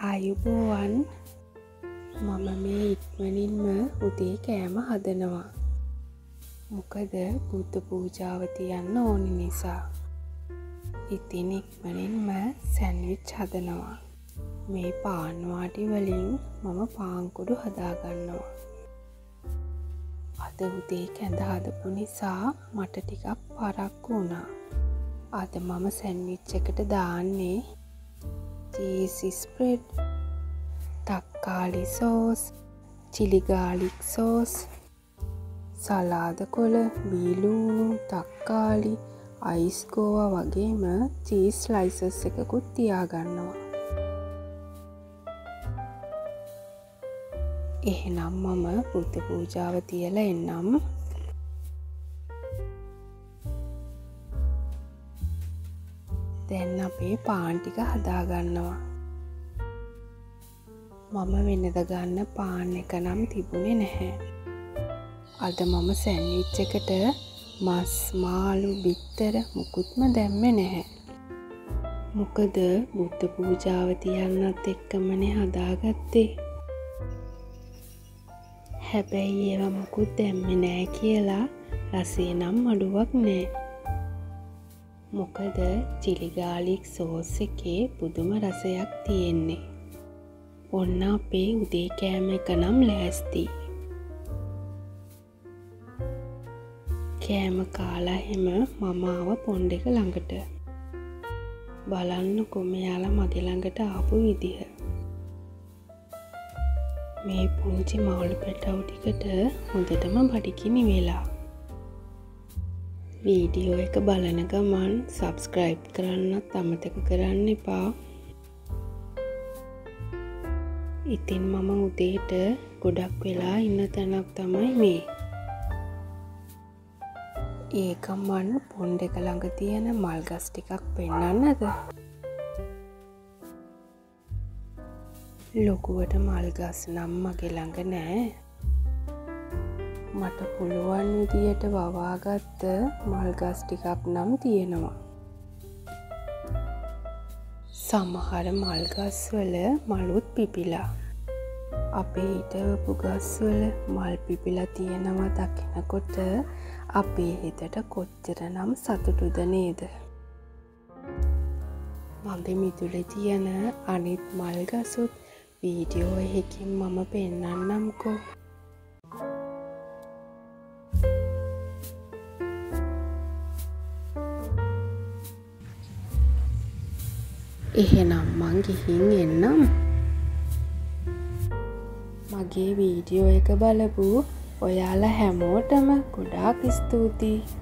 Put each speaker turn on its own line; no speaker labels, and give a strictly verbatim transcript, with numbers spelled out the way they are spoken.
ආයුබෝවන් මම මේ ඉක්මනින්ම උදේ කෑම හදනවා. මොකද බුද්ධ පූජාව තියන්න ඕනි නිසා. ඉතින් ඉක්මනින්ම සෑන්ඩ්විච් හදනවා. මේ පාන් වාටි වලින් මම පාන් කුඩු හදා ගන්නවා. අද උදේ කැඳ හදපු නිසා මට ටිකක් පරක්කු වුණා. අද මම සෑන්ඩ්විච් එකට දාන්නේ cheese spread, තක්කාලි සෝස්, chili garlic sauce, සලාද කොළ, බීලුණු, තක්කාලි, අයිස් ගෝවා වගේම cheese slices එකකුත් තියාගන්නවා. එහෙනම් මම බුද්ධ පූජාව තියලා එන්නම්. දැන් අපේ පාන් ටික හදා ගන්නවා. මම වෙනද ගන්න පාන් එක නම් තිබුණේ නැහැ. අද මම සෑන්ඩ්විච් එකට මස්, මාළු, බිත්තර මුකුත්ම දැම්මේ නැහැ. මොකද බුද්ධ පූජාව තියන්නත් එක්කමනේ හදාගත්තේ. හැබැයි ඒවා මුකුත් දැම්මේ නැහැ කියලා රසේ නම් අඩුවක් නැහැ. මොකද chili garlic sauce එකේ පුදුම රසයක් තියෙන්නේ. ඔන්න අපේ උදේ කෑම එක නම් ලෑස්ති. කෑම කාලා හැම මම ආව පොණ්ඩ එක ළඟට. බලන්නකො මෙයාලා මගේ ළඟට ආපු විදිහ. මේ පුංචි මාළු පැටවු ටිකට හොඳටම බඩගිනි වෙලා. වීඩියෝ එක බලන ගමන් subscribe කරන්නත් අමතක කරන්න එපා. ඉතින් මම උදේට ගොඩක් වෙලා ඉන්න තැනක් තමයි මේ. ඒක මන් පොණ්ඩ එක ළඟ තියෙන මල් ගස් ටිකක් පෙන්නන්නද? ලොකුවට මල් ගස් නම් මගේ ළඟ නෑ. මට පුළුවන් විදියට වවාගත්ත මල් ගස් ටිකක් නම් තියෙනවා. සමහර මල් ගස් වල මලුත් පිපිලා. අපේ හිටවපු ගස් වල මල් පිපිලා තියෙනවා දකිනකොට අපේ හිතට කොච්චරනම් සතුටුද නේද? මගේ මිදුලේ තියෙන අනිත් මල් ගසුත් වීඩියෝ එකකින් මම පෙන්නන්නම්කෝ. එහෙනම් මං ගිහින් එන්නම්. මගේ වීඩියෝ එක බලපු ඔයාලා හැමෝටම ගොඩාක් ස්තුතියි.